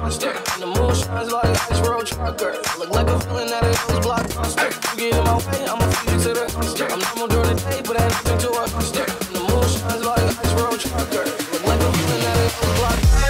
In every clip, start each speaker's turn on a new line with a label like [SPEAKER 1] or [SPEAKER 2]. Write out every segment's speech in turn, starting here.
[SPEAKER 1] And the moon shines like ice road trucker. Look like a villain at a blockbuster. You get in my way, I'ma feed you to the I'm not gonna during the day, but I nothing to her. And the moon shines like ice road trucker. Look like a villain at a blockbuster.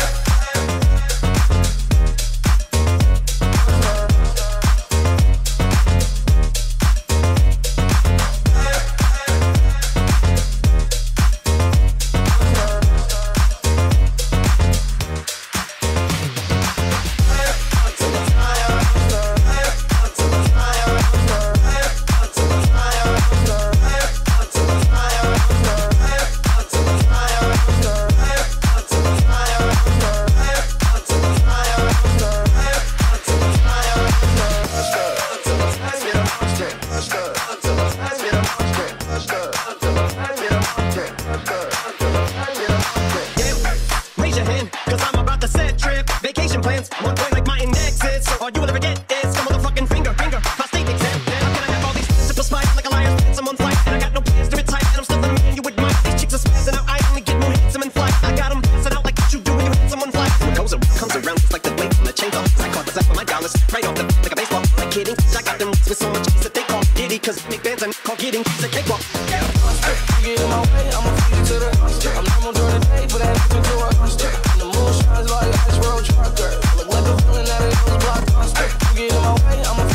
[SPEAKER 1] I'm a